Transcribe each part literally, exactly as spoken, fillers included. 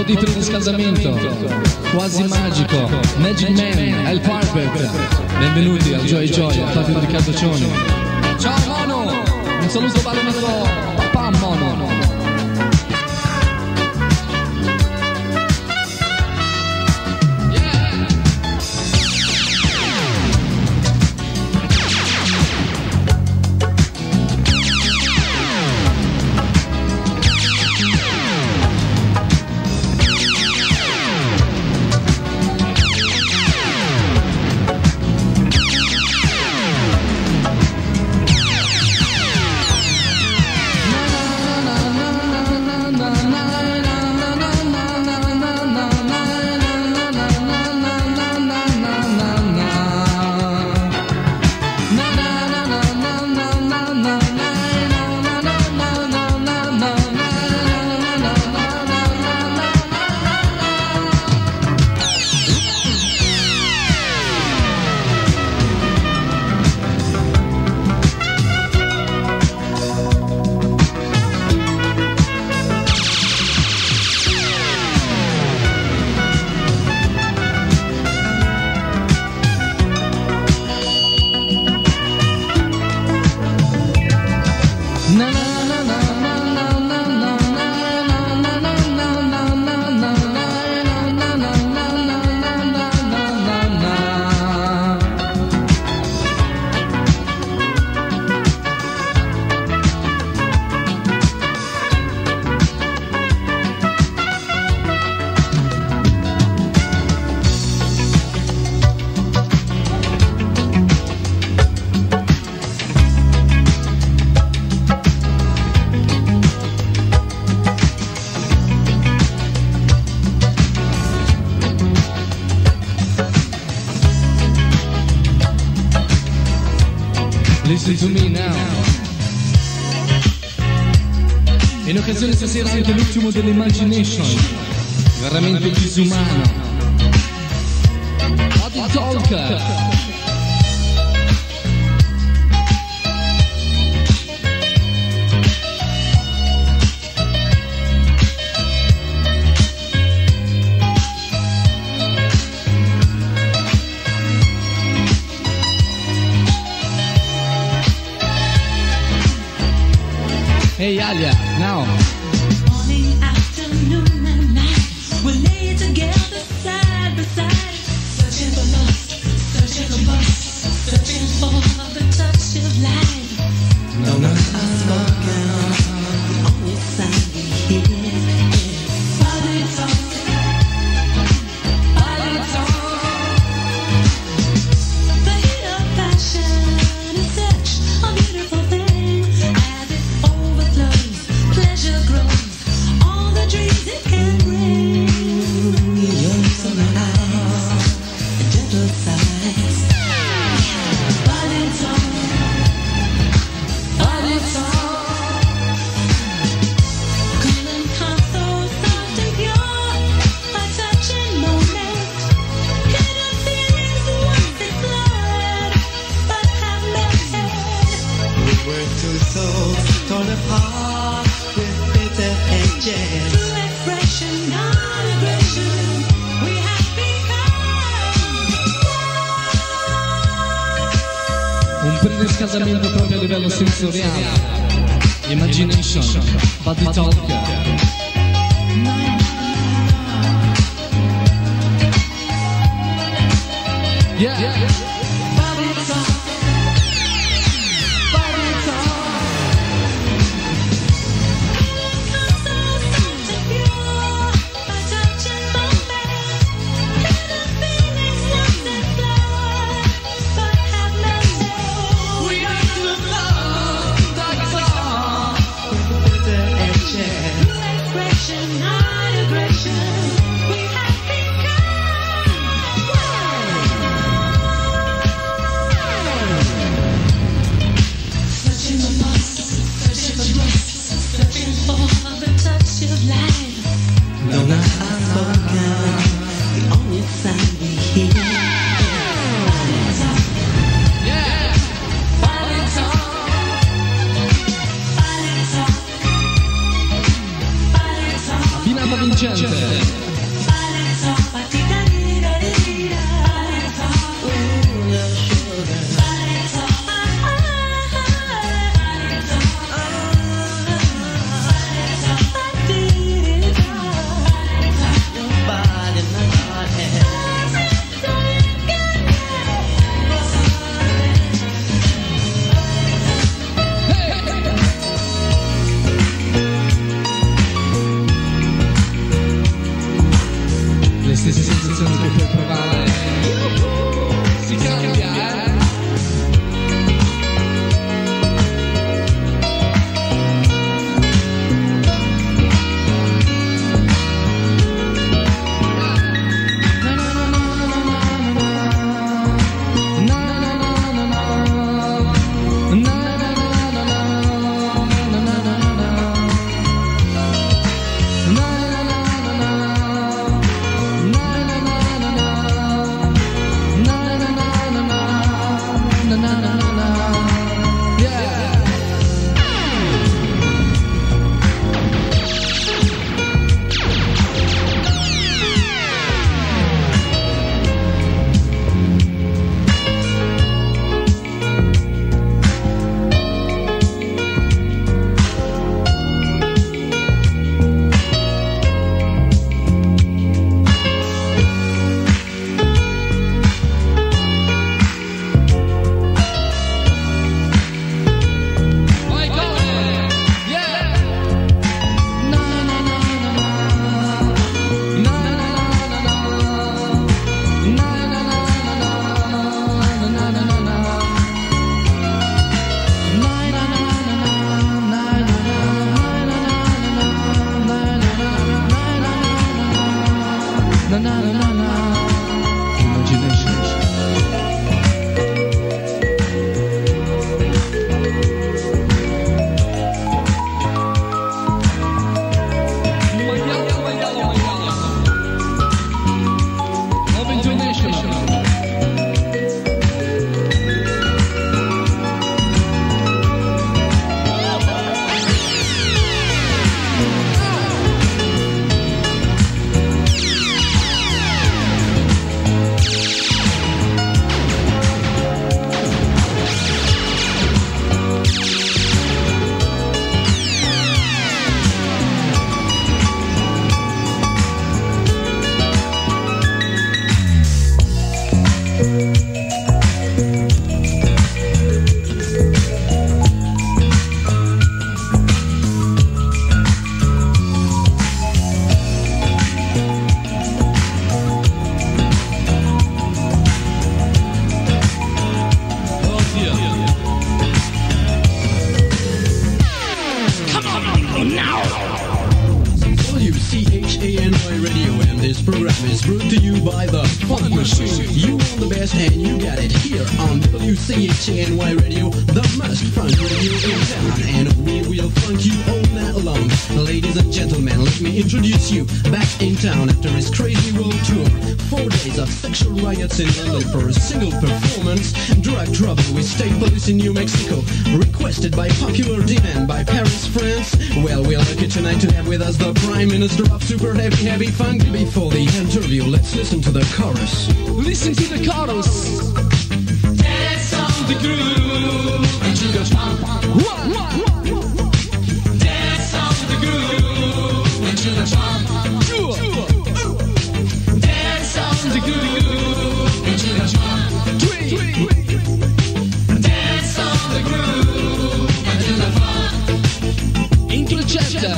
di riscaldamento, quasi magico, Magic Man, El Parpet. Benvenuti al Joy Joy, al patio di Riccardo Cioni. Ciao Mono, un saluto per il nostro papà Mono. Listen to me now. In occasione stasera anche l'ultimo dell'Imagination, veramente disumano. Body Talker. Hey Alia, now. Morning, afternoon, and night, we lay together side by side, searching for lust, searching for lust, searching for the touch of life. No, no, Unspoken, the only sound we hear is body talk, body talk. The heat of passion is such a beautiful thing. As it overflows, pleasure grows, all the dreams it can bring. You're so nice, a gentle size. Body talk, body talk. Cool and calm, so soft and pure, a touching moment. Hidden feelings once explored, but have melted. We were two souls torn apart with bitter edges. True expression, not aggression. We have become un preriscaldamento proprio a livello sensoriale. Imagination, Body Talker. Yeah, yeah. body talk, body talk. Come so soft and pure, a touching moment. Hidden feelings once explored, but have melted. We are too close, like a song. With bitter edges. True expression, not aggression. We have become one. vincente. C H A N Y Radio, the most fun radio in town, and we will funk you all night long. Ladies and gentlemen, let me introduce you back in town after his crazy world tour. Four days of sexual riots in London for a single performance, drug trouble with state police in New Mexico, requested by popular demand by Paris, France. Well, we're lucky tonight to have with us the Prime Minister of Super Heavy Heavy Funk. Before the interview, let's listen to the chorus. Listen to the chorus. The groove into the funk. Dance on the groove into the funk. Dance on the groove into the funk. Dance on the groove into the funk. Intercetta.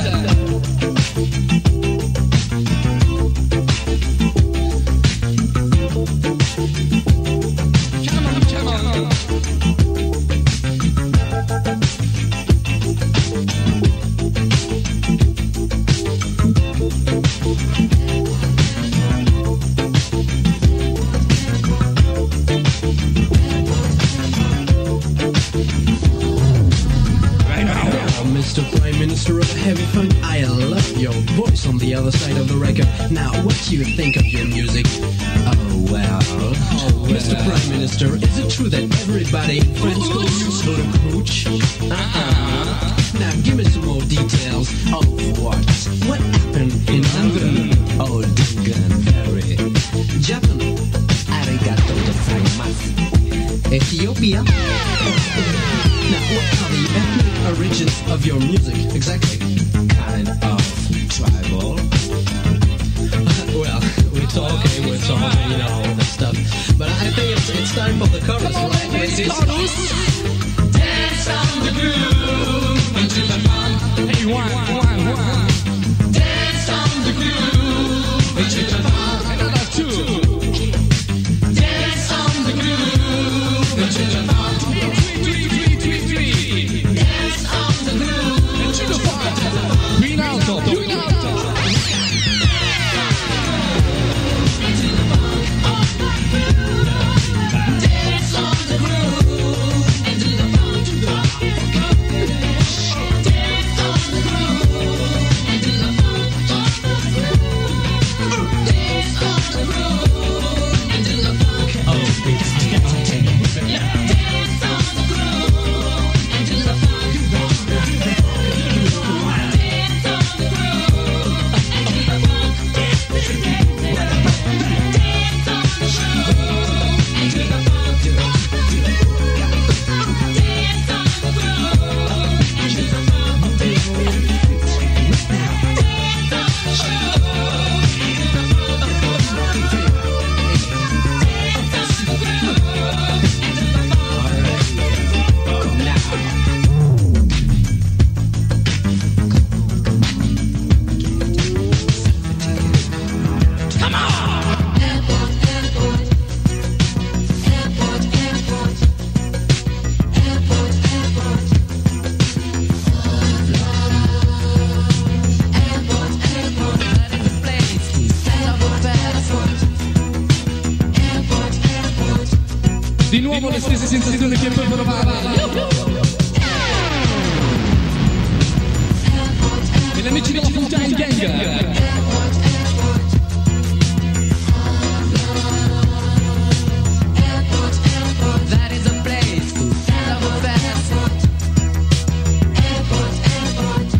Mister Mister Prime Minister of Heavy Funk, I love your voice on the other side of the record. Now, what do you think of your music? Oh, well. Oh, well. Mister Prime Minister, is it true that everybody in France calls you Soda Cooch? Uh-uh. Now, give me some more details of what? What happened in London? Oh, Dungan Ferry. Japan. Arigato gozaimasu. Ethiopia. Now, what are the ethnic origins of your music, exactly? Kind of tribal. Well, we're talking, we're talking, you know, all that stuff. But I think it's, it's time for the chorus, right? Dance on the groove until the funk. Hey, one, one, one. Dance on the groove until the funk. Another two. Dance on the groove until the funk. Three, three, three, three, three. Dance on the groove Until the funk. Più in alto, più in alto. Dance on the groove until the funk. Dance on the groove until the funk. Dance on the groove until the funk. Oh, it's Dance on the groove until the funk. Dance on the groove until the funk. Dance on the groove until the funk. Dance on the groove until the funk. Airport, airport. Airport, airport. Airport, airport. Airport, airport. That is a place to stand up for passport. Airport, airport. Di nuovo le stesse sensazioni che puoi provare. E gli amici della Full Time Gang. Airport, airport. Airport, airport. That is a place to stand up for passport. Airport, airport.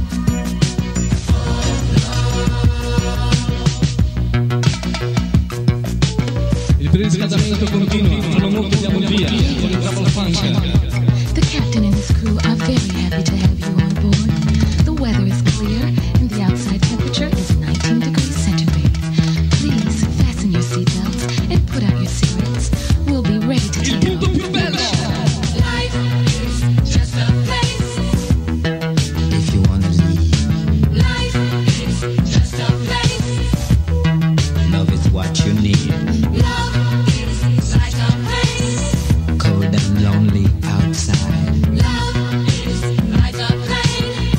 Il riscaldamento continuo, sono molto andiamo via. Con il Travel Funk. The captain and his crew are very happy to have you on board. The weather is clear and the outside temperature is nineteen degrees centigrade. Please fasten your seatbelts and put out your cigarettes. We'll be ready to Il take punto off. più bello. Life is just a place. if you wanna leave. Life is just a place. Love is what you need. Love is like a place. Cold and lonely outside. Love is like a plane.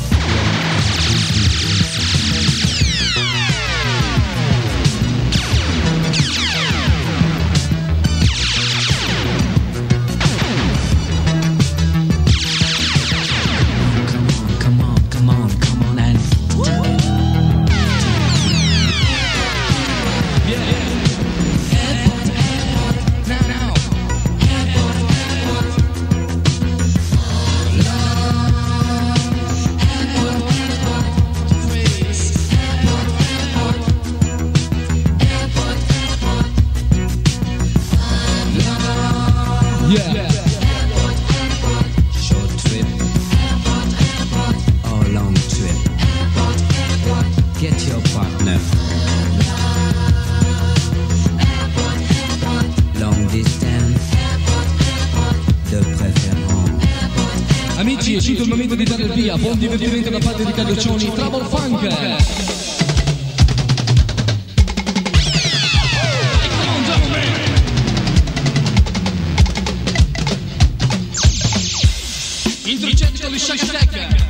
Come on, come on, come on and Airport, airport. Now, now. Airport, airport. Airport, airport. Airport, airport. Airport, airport. Yeah. Airport, airport. short trip Airport, airport. or long trip. Airport, airport. Get your partner. Airport, airport. Long distance, de préférence. Amici, è giunto il momento di dare il via. Buon divertimento da parte di Carloccioni, Travel Funk. Come on, gentlemen. Introducendo il Shake Shack.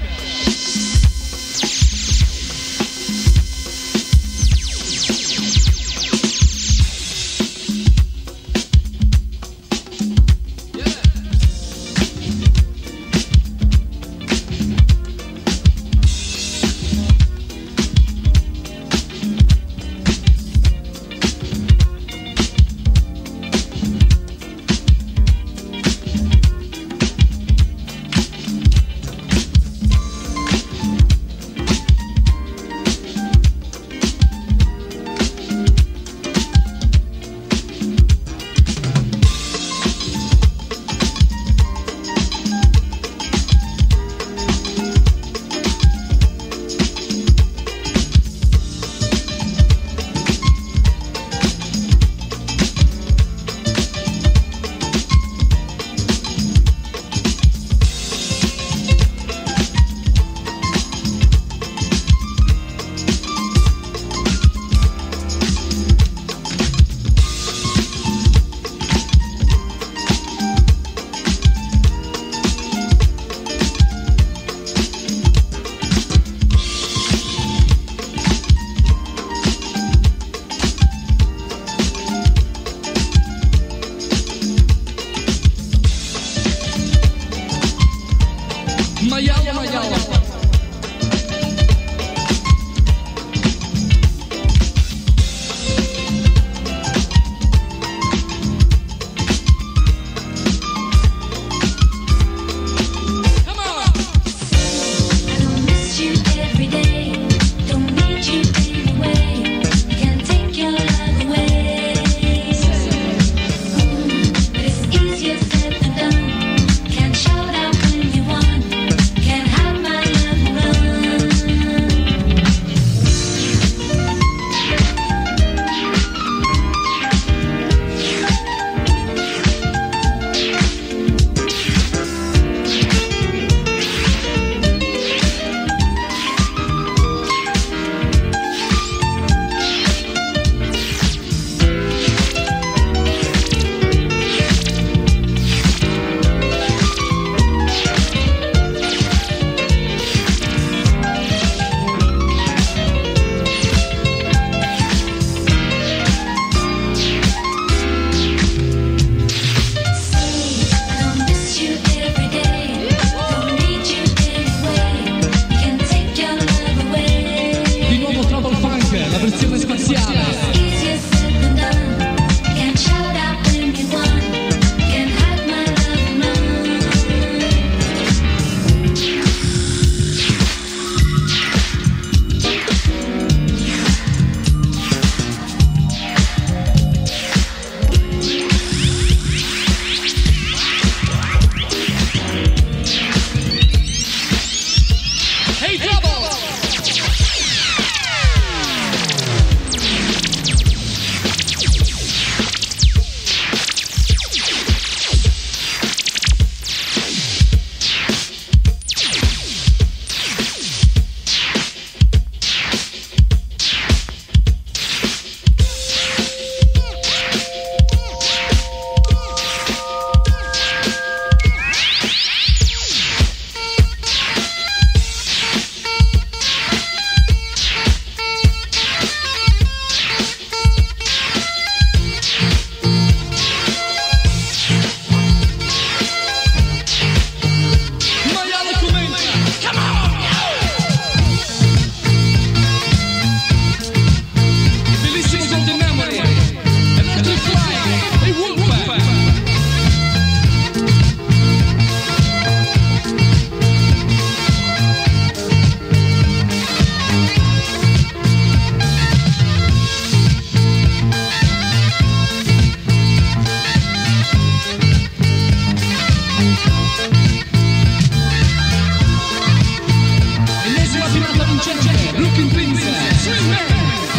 vincente, Brooklyn Princess, Swing Man.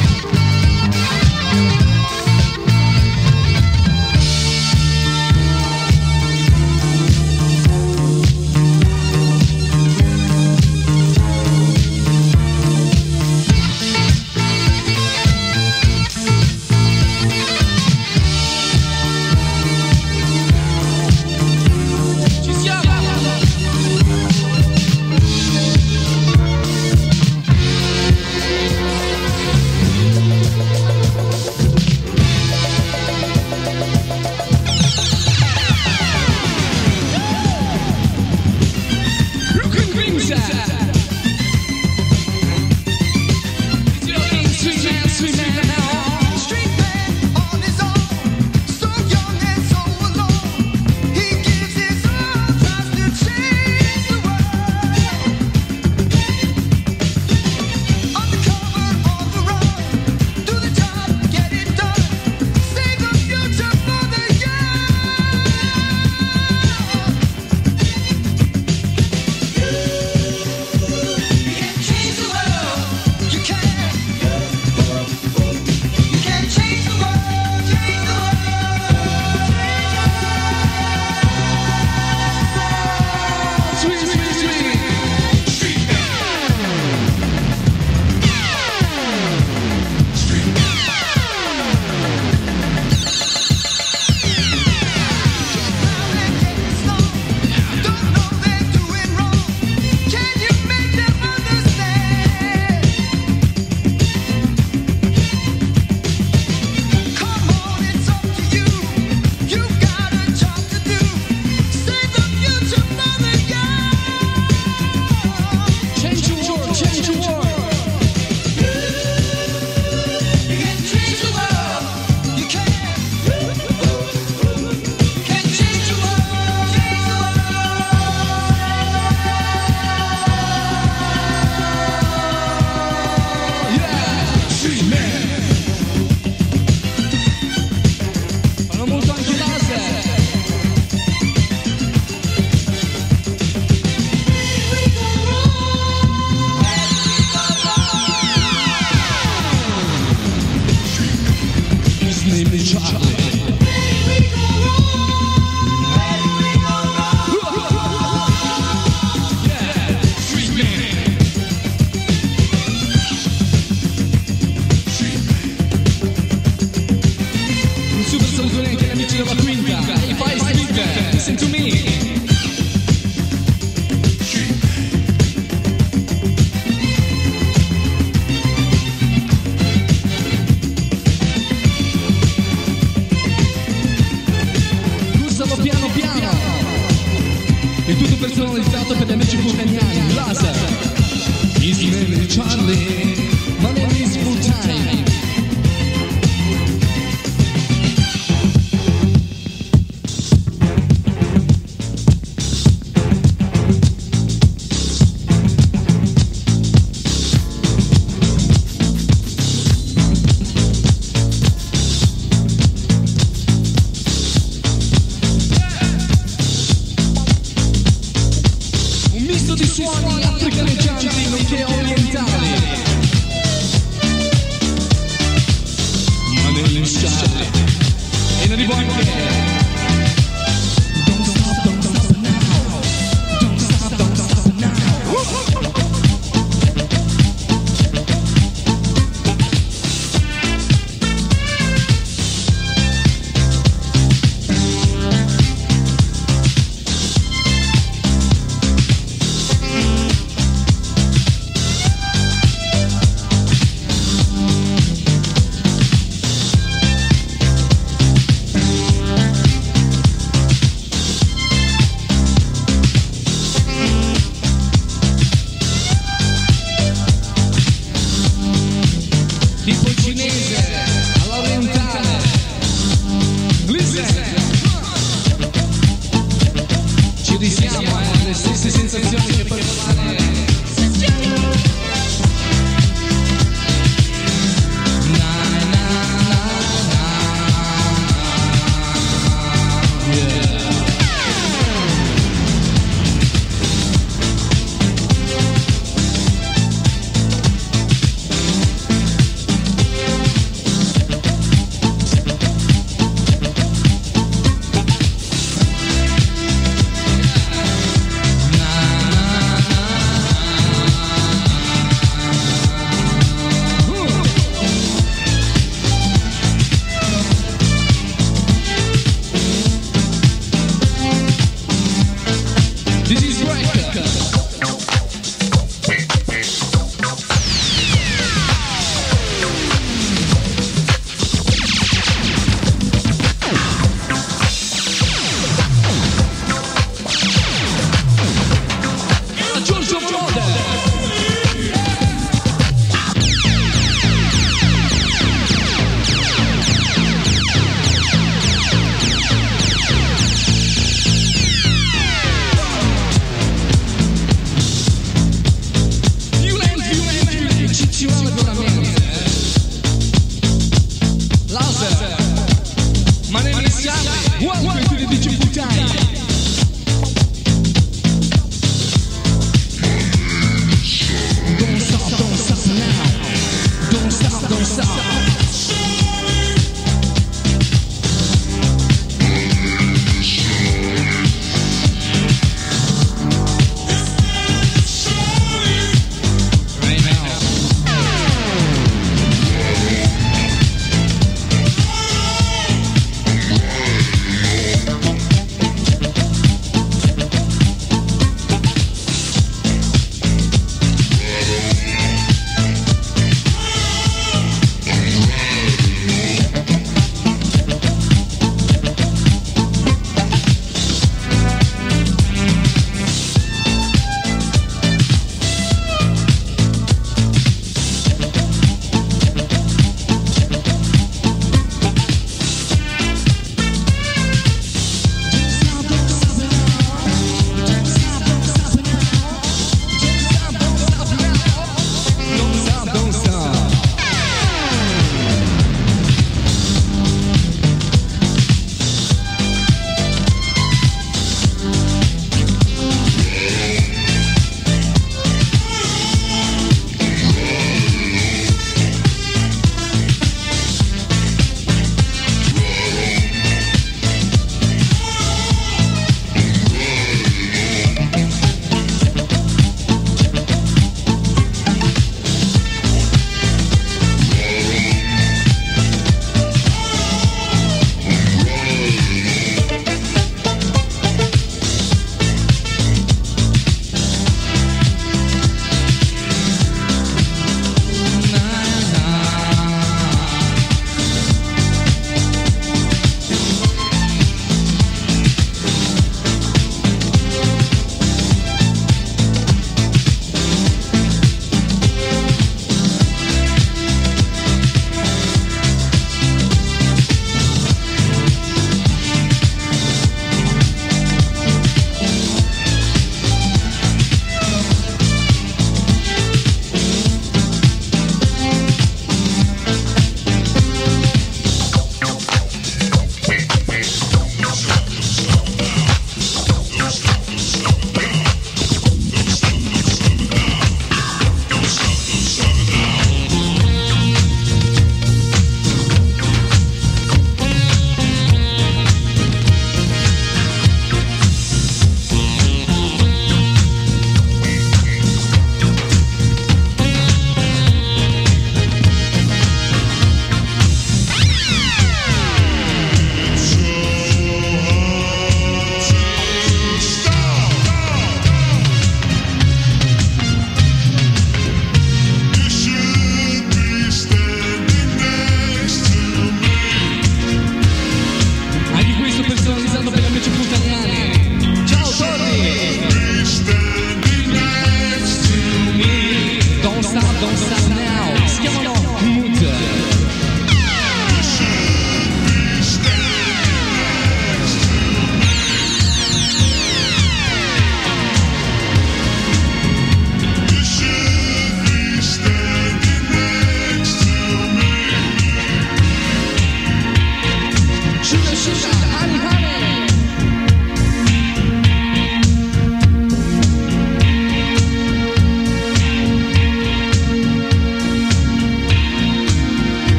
personalizzato per gli amici fulcaniani. Laser. His name is Charlie. My name is Full Time. Di suoni africaneggianti nonché orientali.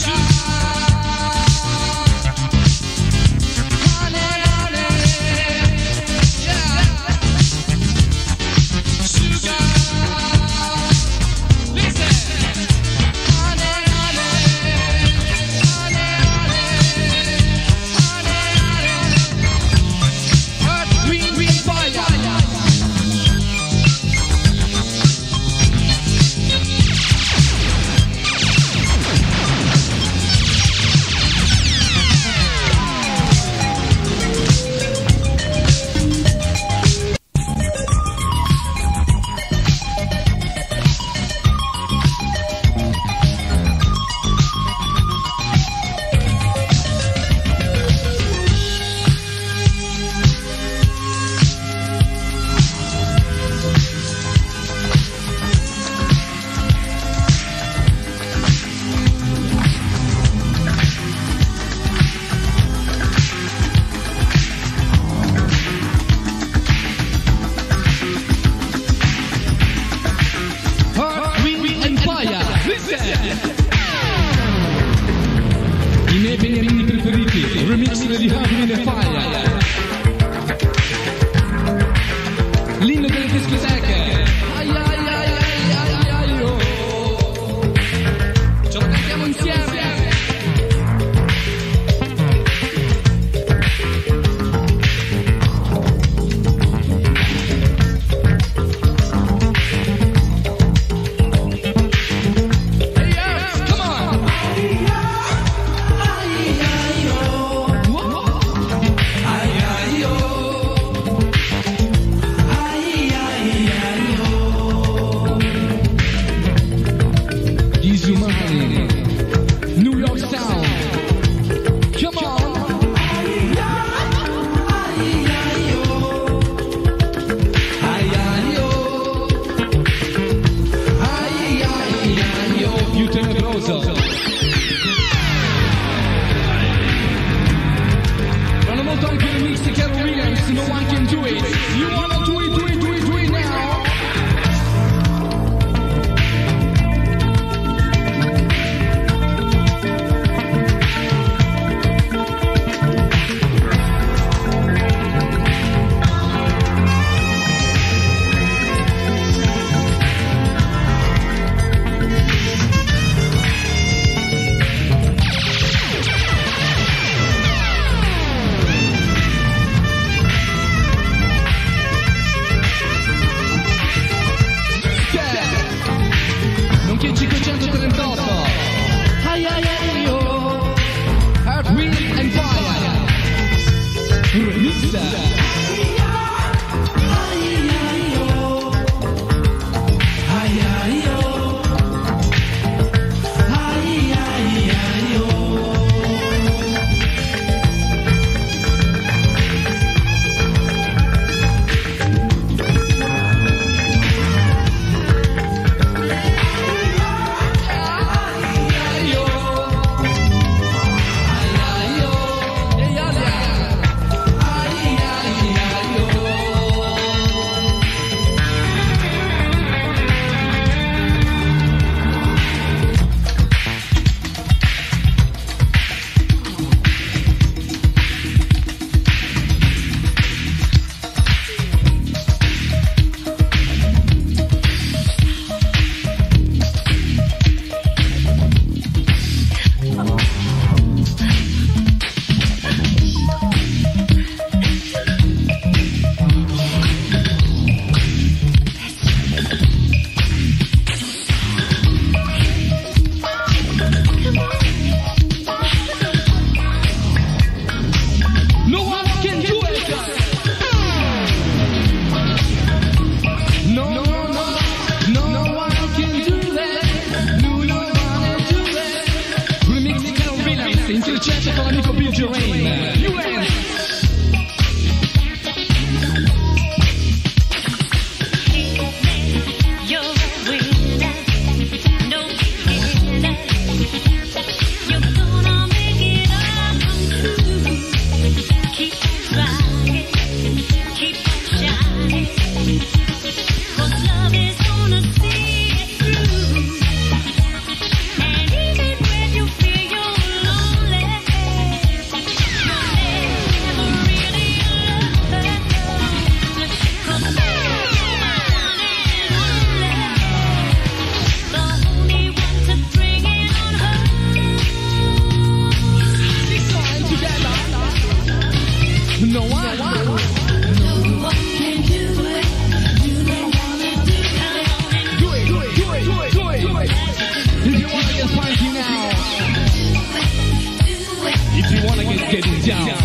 I miei beniamini preferiti, remix di Hard Wind and Fire. L'inno delle discoteche. Ai ai ai ai ai ai oh. Ce lo cantiamo insieme. New York sound. Come on. Più tenebroso. Vanno molto anche i remix di Carol Williams. No one can do it. You wanna do it, do it, do it, do it now. Nonché cinquecentotrentotto. Ai ai ai oh. Earth, Wind and Fire. Remix. Intelligenza con l'amico Bill Gerain. U N Feel your getting down.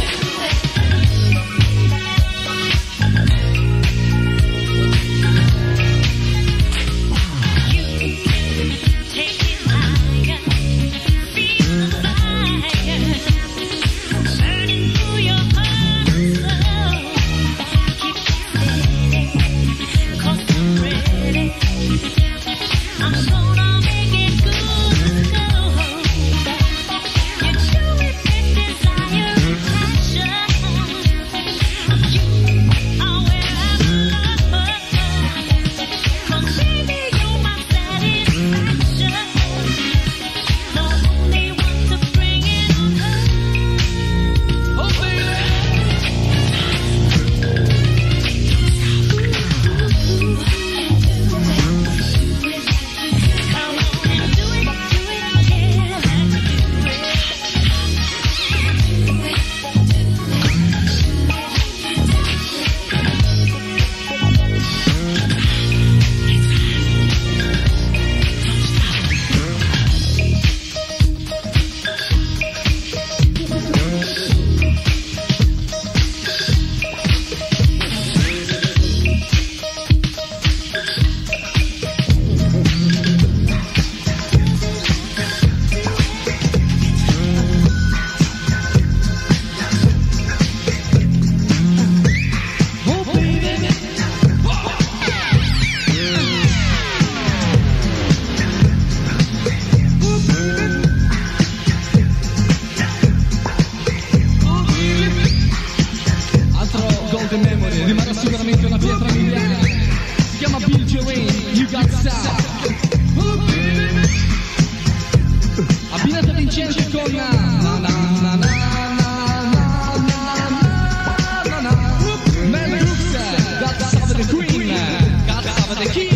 Rimarrà sicuramente una pietra miliare. Si chiama Bill Joanne, You Got Sound. Abbinata vincente con na na na na na na na na. Mel Brooks, Got Sound the Queen, Got Sound the King.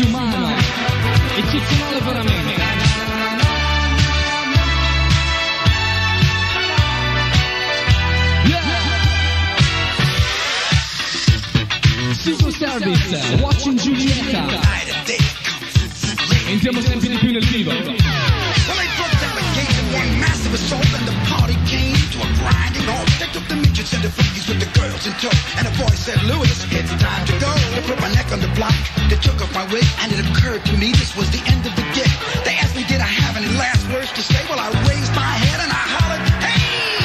essere umano, eccezionale veramente. Secret Service, Watching Giulietta. Entriamo sempre di più nel vivo. Well, they broke down the gate in one massive assault, and the party came to a grinding halt. They took the midgets and the funkies with the girls in tow, and the boy said, "Louis, it's time to go." They put my neck on the block, they took off my wig, and it occurred to me this was the end of the gig. They asked me, did I have any last words to say? Well, I raised my head and I hollered, "Hey!"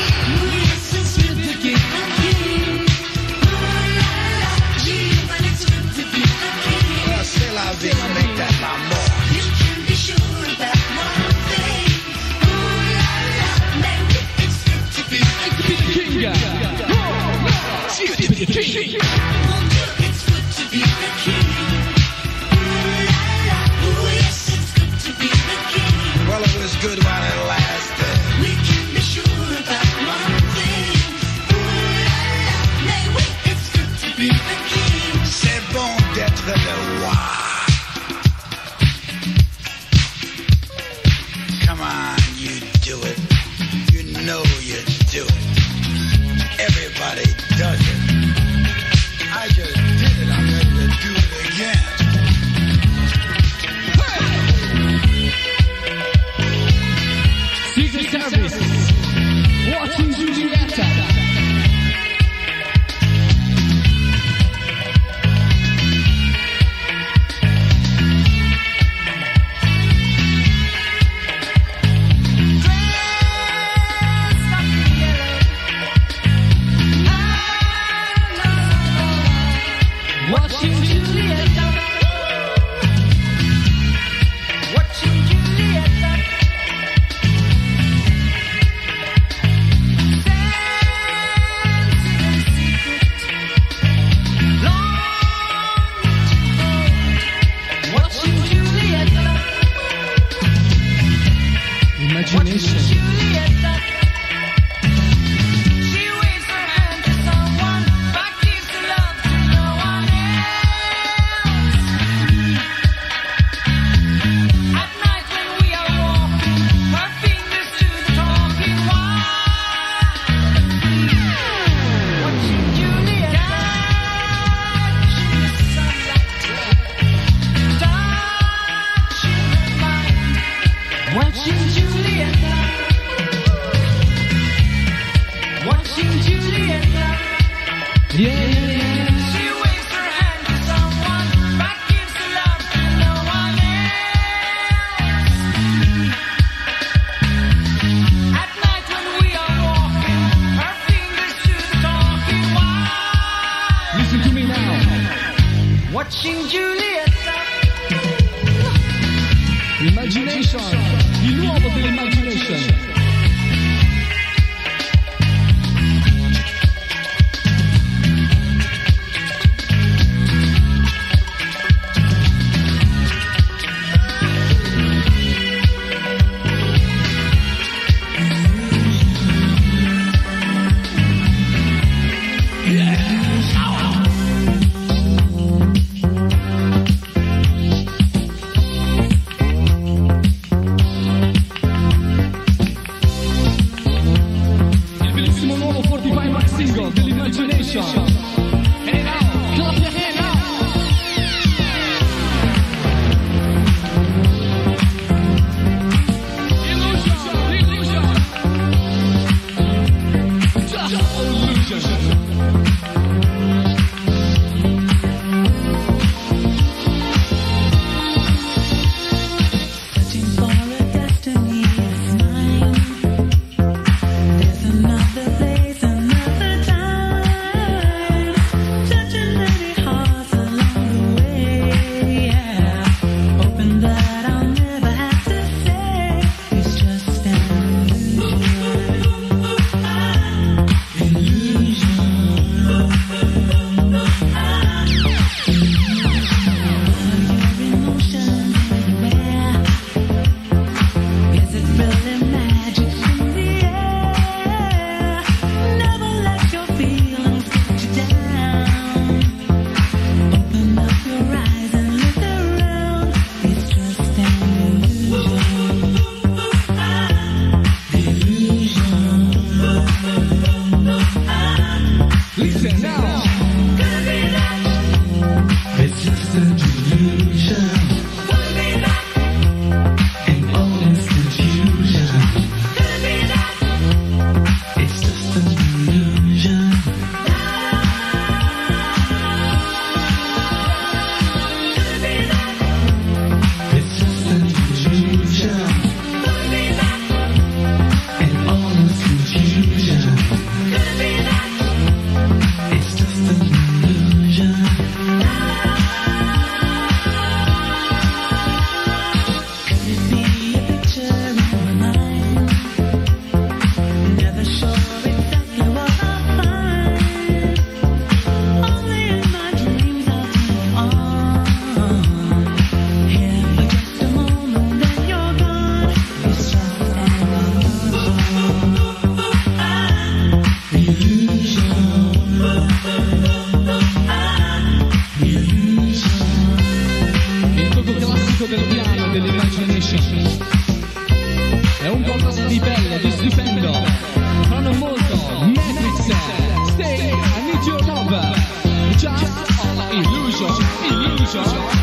Well, c'est la vie, make that my more. You can be sure about one thing. Ooh la la, maybe it's good to be the king. King. It's good to be the king. It's good to be the king. Ooh la la, ooh yes, it's good to be the king. Well, it was good while it lasted. We can be sure about one thing. Ooh la la, maybe it's good to be the king. C'est bon d'être le roi. Come on, you do it. You know you do it. Everybody does it. I just did it. I'm ready to do it again. Secret Service, Watching Giulietta. Watching Giulietta. Watching Giulietta. Watching Giulietta. Imagination. She waves her hand to someone, but gives the love to no one else. At night when we are walking, her fingers do the talking while watching Giulietta. Touching the sunlight, touching her mind. Watching Giulietta. Watching Giulietta. Yeah, yeah, yeah. She waves her hand to someone, but gives the love to no one else. At night when we are walking, her fingers do the talking while listen to me now. Watching Giulietta. Imagination, di nuovo dell'imagination. è un qualcosa di bello, di stupendo. Fra non molto, Matrix, Stay, I Need Your Love, Just All Illusion, Illusion.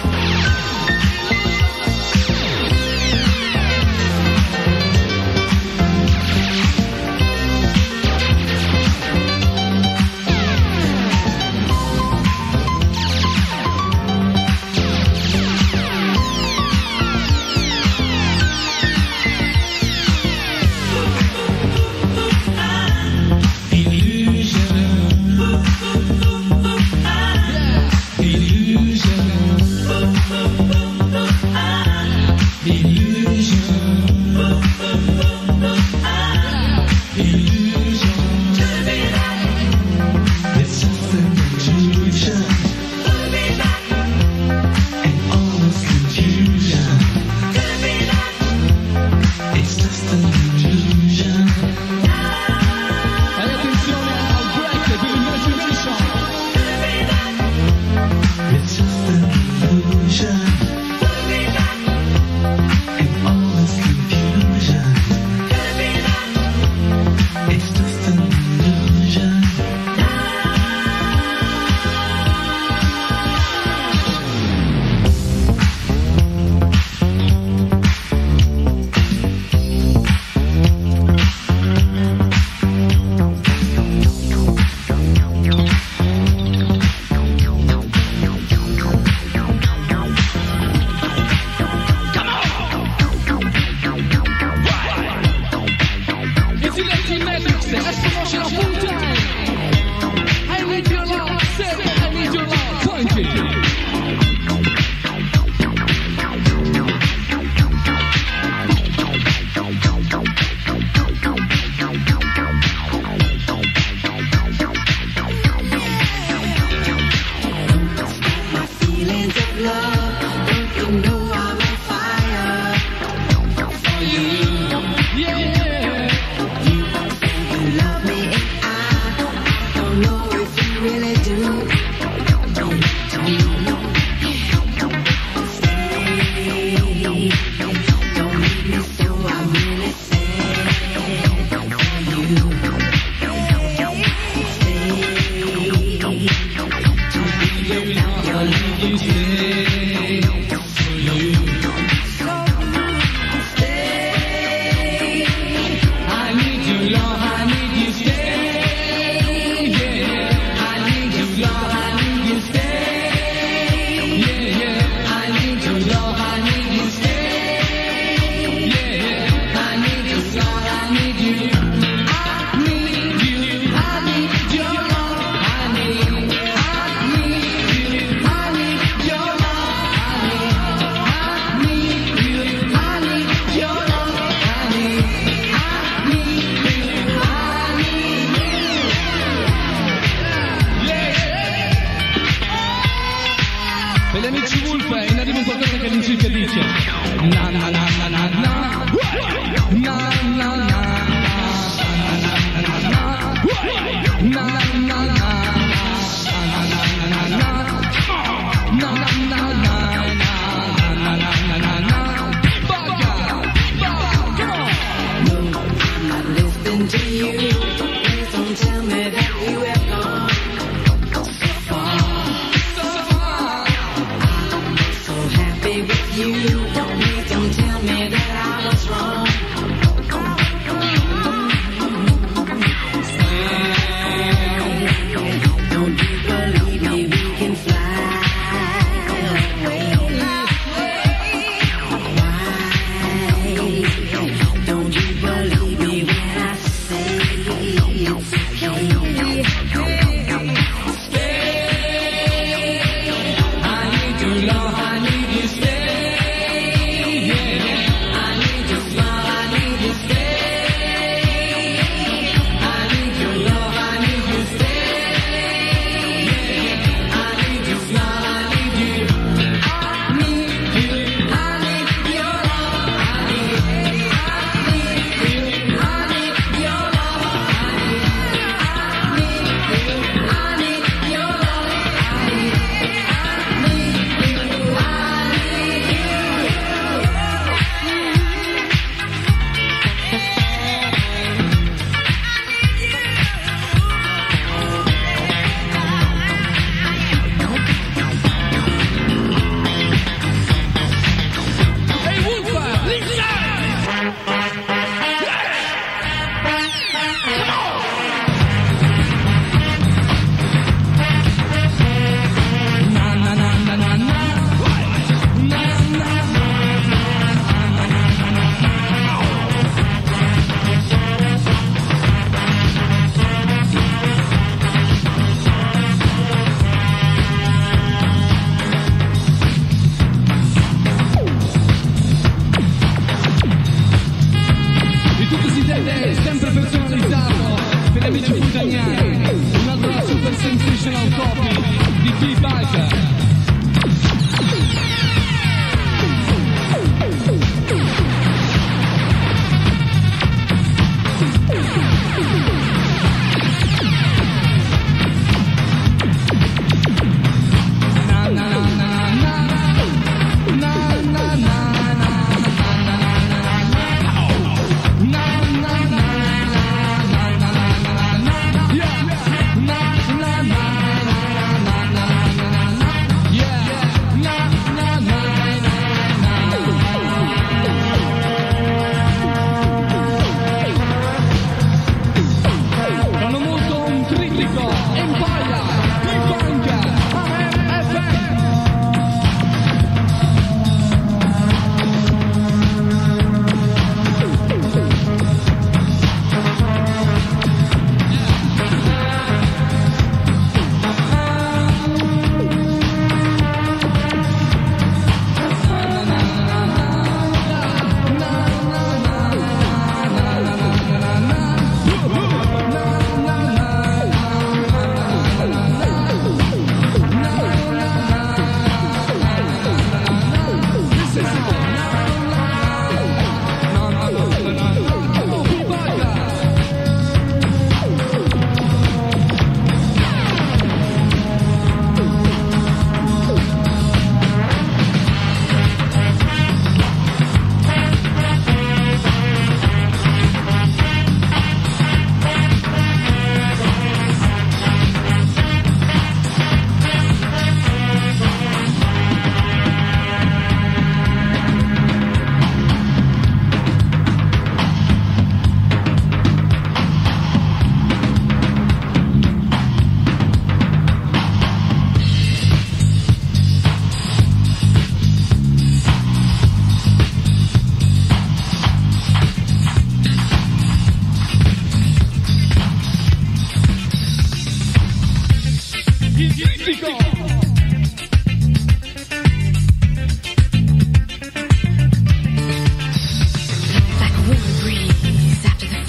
I need you, stay. Yeah, I need your smile. I need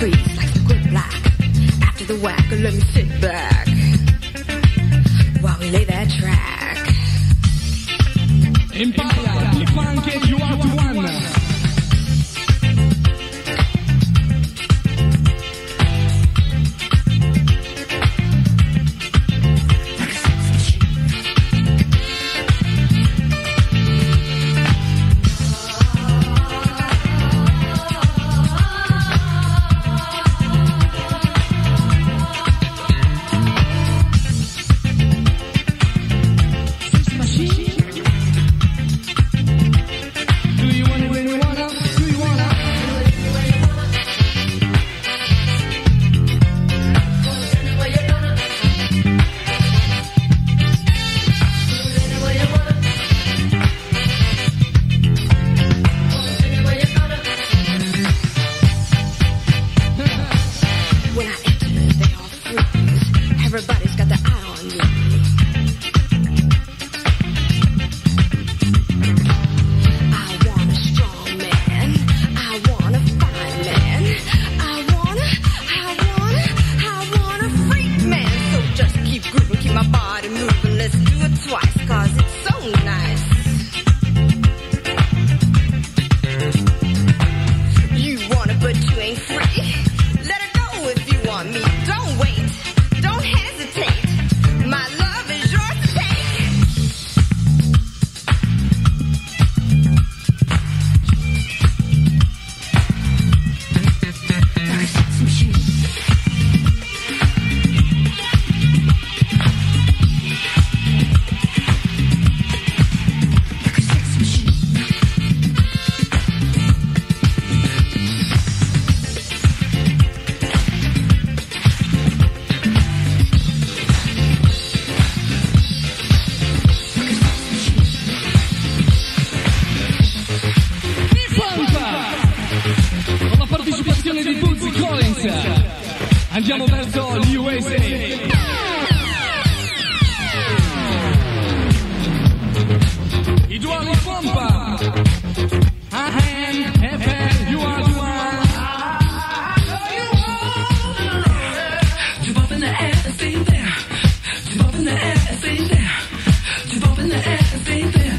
freeze like squid black. After the whack, let me sit back while we lay that track. Empire, the funk, you are the one. Andiamo verso gli U S A. I duali pompa. A hand, F L, you are the one. Jump up in the air and stay there. Jump up in the air and stay there. Jump up in the air and stay there.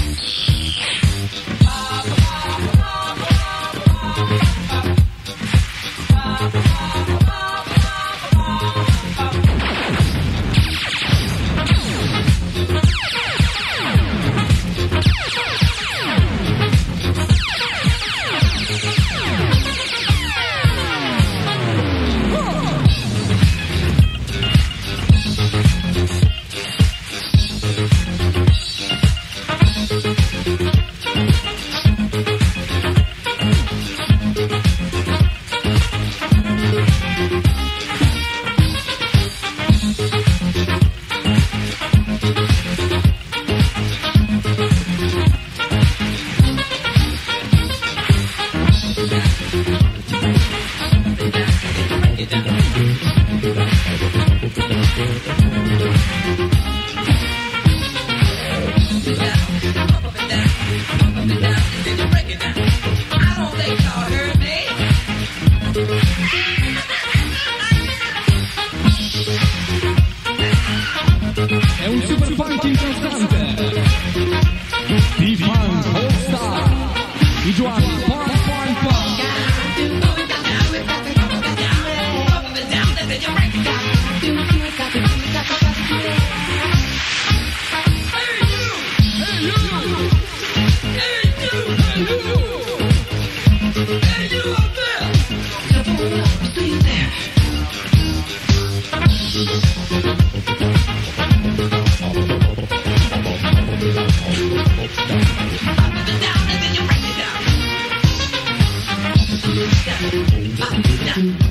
È un super funk incostante. Di funk all star. I Giovanni Pop Pop Pop. Down.